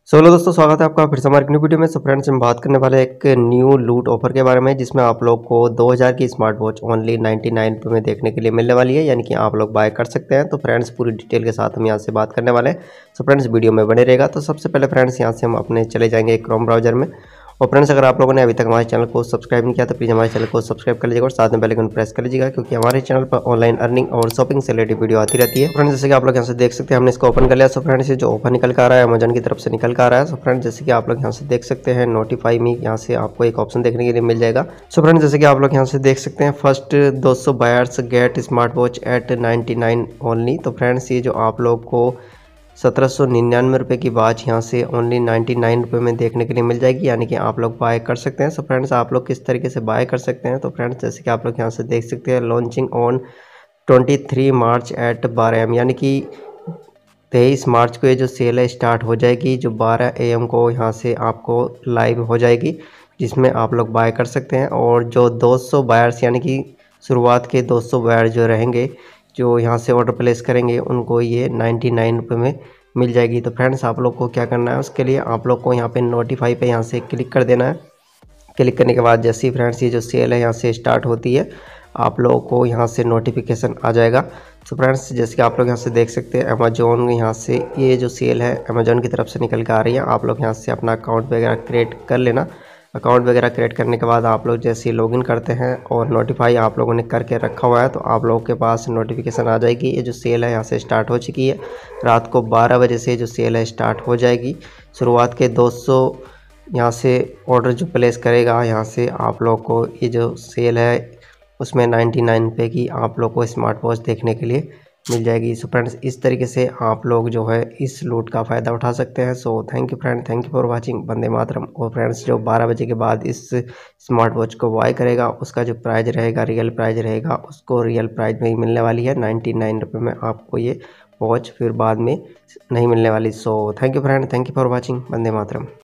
Hello दोस्तों, स्वागत है आपका फिर से हमारे न्यू वीडियो में। सो फ्रेंड्स, हम बात करने वाले एक न्यू लूट ऑफर के बारे में, जिसमें आप लोग को 2000 की स्मार्ट वॉच ओनली 99 रुपये में देखने के लिए मिलने वाली है, यानी कि आप लोग बाय कर सकते हैं। तो फ्रेंड्स, पूरी डिटेल के साथ हम यहाँ से बात करने वाले हैं। सो फ्रेंड्स, वीडियो में बने रहेगा। तो सबसे पहले फ्रेंड्स, यहाँ से हम अपने चले जाएंगे क्रोम ब्राउजर में। और फ्रेंड्स, अगर आप लोगों ने अभी तक हमारे चैनल को सब्सक्राइब नहीं किया तो प्लीज़ हमारे चैनल को सब्सक्राइब कर लीजिएगा और साथ में बेल आइकन प्रेस कर लीजिएगा, क्योंकि हमारे चैनल पर ऑनलाइन अर्निंग और शॉपिंग से रिलेटेड वीडियो आती रहती है। फ्रेंड्स, जैसे कि आप लोग यहाँ से देख सकते हैं, हमने इसको ओपन कर लिया। सो फ्रेंड्स, ये जो ऑफर निकल कर आ रहा है अमेजन की तरफ से निकल कर आ रहा है। सो फ्रेंड्स, जैसे कि आप लोग यहाँ से देख सकते हैं, नोटिफाई मी, यहाँ से आपको एक ऑप्शन देखने के लिए मिल जाएगा। सो फ्रेंड्स, जैसे कि आप लोग यहाँ से देख सकते हैं, first 200 buyers get smart watch at 99 only. तो फ्रेंड्स, ये जो आप लोग को 1799 रुपये की वॉच यहाँ से ओनली 99 रुपये में देखने के लिए मिल जाएगी, यानी कि आप लोग बाय कर सकते हैं। सो फ्रेंड्स, आप लोग किस तरीके से बाय कर सकते हैं, तो फ्रेंड्स जैसे कि आप लोग यहाँ से देख सकते हैं, launching on 23 March at 12 AM, यानी कि 23 मार्च को ये जो सेल है स्टार्ट हो जाएगी, जो 12 AM को यहाँ से आपको लाइव हो जाएगी, जिसमें आप लोग बाय कर सकते हैं। और जो 200 बायर्स, यानी कि शुरुआत के 200 बायर जो रहेंगे, जो यहाँ से ऑर्डर प्लेस करेंगे, उनको ये 99 रुपये में मिल जाएगी। तो फ्रेंड्स, आप लोग को क्या करना है, उसके लिए आप लोग को यहाँ पे नोटिफाई पे यहाँ से क्लिक कर देना है। क्लिक करने के बाद जैसे ही फ्रेंड्स ये जो सेल है यहाँ से स्टार्ट होती है, आप लोगों को यहाँ से नोटिफिकेशन आ जाएगा। तो फ्रेंड्स, जैसे कि आप लोग यहाँ से देख सकते हैं, अमेजोन यहाँ से ये जो सेल है अमेजोन की तरफ से निकल के आ रही है। आप लोग यहाँ से अपना अकाउंट वगैरह क्रिएट कर लेना। अकाउंट वगैरह क्रिएट करने के बाद आप लोग जैसे ही लॉगिन करते हैं और नोटिफाई आप लोगों ने करके रखा हुआ है, तो आप लोगों के पास नोटिफिकेशन आ जाएगी। ये जो सेल है यहाँ से स्टार्ट हो चुकी है। रात को 12 बजे से जो सेल है स्टार्ट हो जाएगी। शुरुआत के 200 यहाँ से ऑर्डर जो प्लेस करेगा, यहाँ से आप लोग को ये जो सेल है उसमें 99 रुपये की आप लोग को स्मार्ट वॉच देखने के लिए मिल जाएगी। सो फ्रेंड्स, इस तरीके से आप लोग जो है इस लूट का फ़ायदा उठा सकते हैं। So thank you friend, thank you for watching. Vande Mataram. और फ्रेंड्स, जो 12 बजे के बाद इस स्मार्ट वॉच को बाय करेगा, उसका जो प्राइस रहेगा, रियल प्राइस रहेगा, उसको रियल प्राइस में ही मिलने वाली है। 99 रुपये में आपको ये वॉच फिर बाद में नहीं मिलने वाली। So thank you friend, thank you for watching. Vande Mataram.